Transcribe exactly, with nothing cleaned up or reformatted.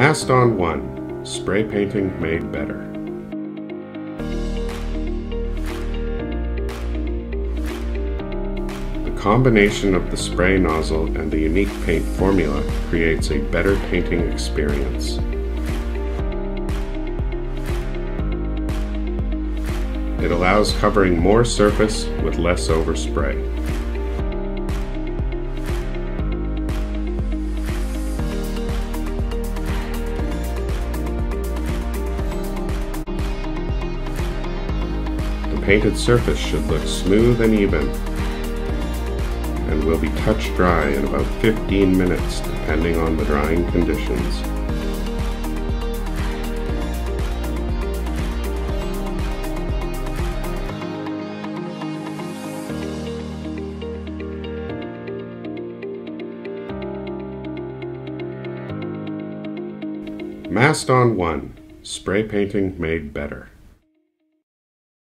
Maston One, spray painting made better. The combination of the spray nozzle and the unique paint formula creates a better painting experience. It allows covering more surface with less overspray. The painted surface should look smooth and even, and will be touch dry in about fifteen minutes depending on the drying conditions. Maston One, spray painting made better.